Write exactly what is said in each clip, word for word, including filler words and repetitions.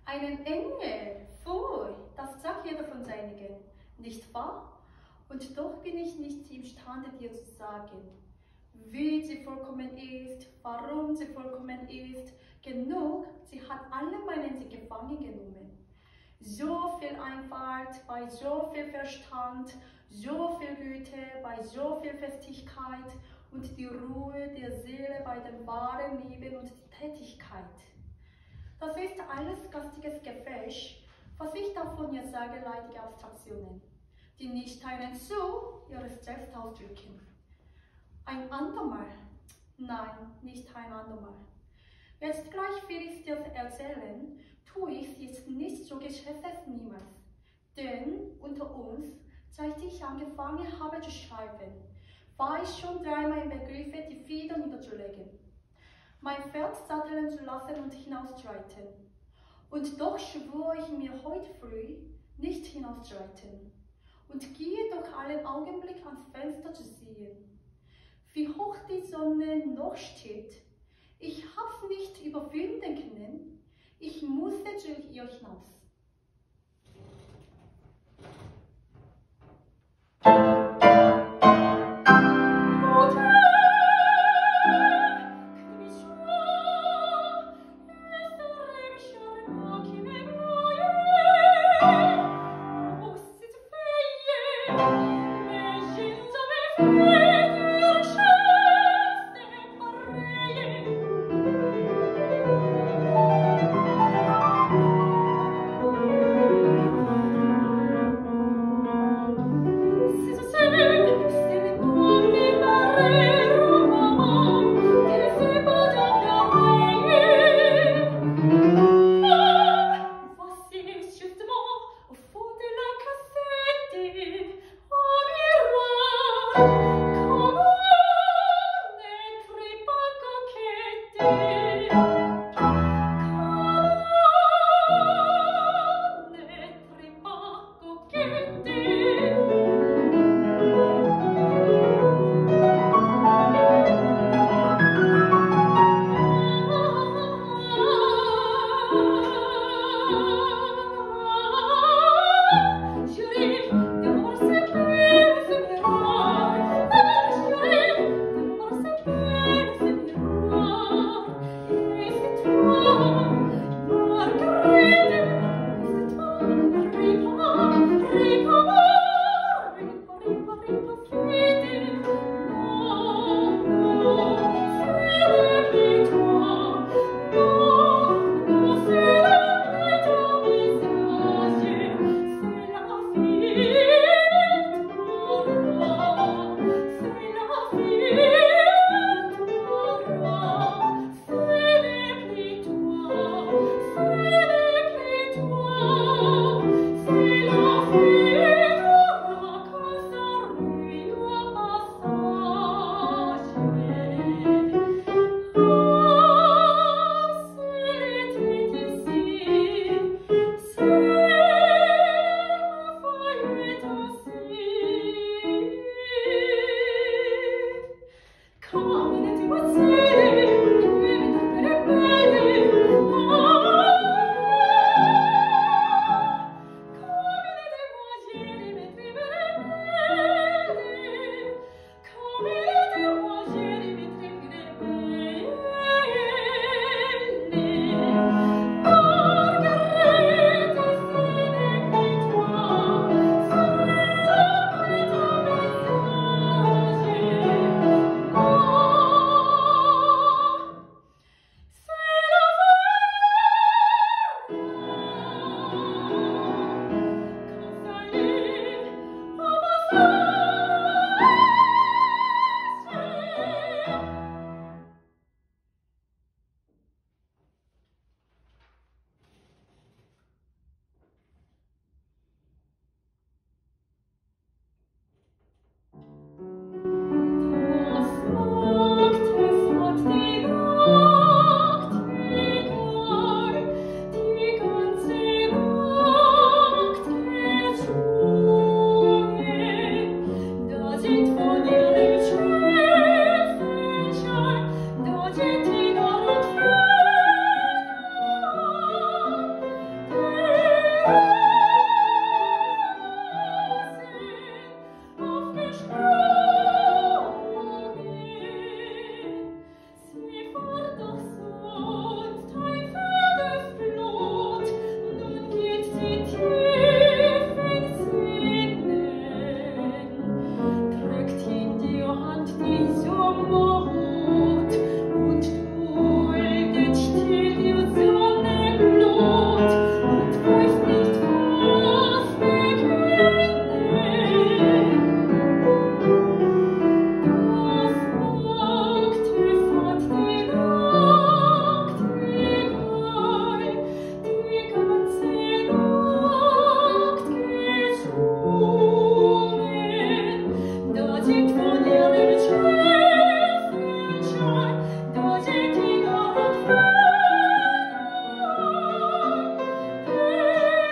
Einen Engel, pfui, das sagt jeder von seinigen, nicht wahr? Und doch bin ich nicht imstande, dir zu sagen, wie sie vollkommen ist, warum sie vollkommen ist. Genug, sie hat alle meinen sie gefangen genommen. So viel Einfalt, bei so viel Verstand, so viel Güte, bei so viel Festigkeit und die Ruhe der Seele bei dem wahren Leben und die Tätigkeit. Das ist alles geistiges Gefäß, was ich davon jetzt sage, leidige Abstraktionen, die nicht einen zu ihres Selbst ausdrücken. Ein andermal, nein, nicht ein andermal. Jetzt gleich will ich dir erzählen, tue ich es nicht so geschäftes niemals. Denn unter uns, seit ich angefangen habe zu schreiben, war ich schon dreimal im Begriffe, die Feder niederzulegen, mein Pferd satteln zu lassen und hinauszureiten. Und doch schwor ich mir heute früh, nicht hinauszureiten und gehe doch allen Augenblick ans Fenster zu sehen, wie hoch die Sonne noch steht. Ich hab's nicht überwinden können, ich musste zu ihr hinaus. C'est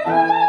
Thank you.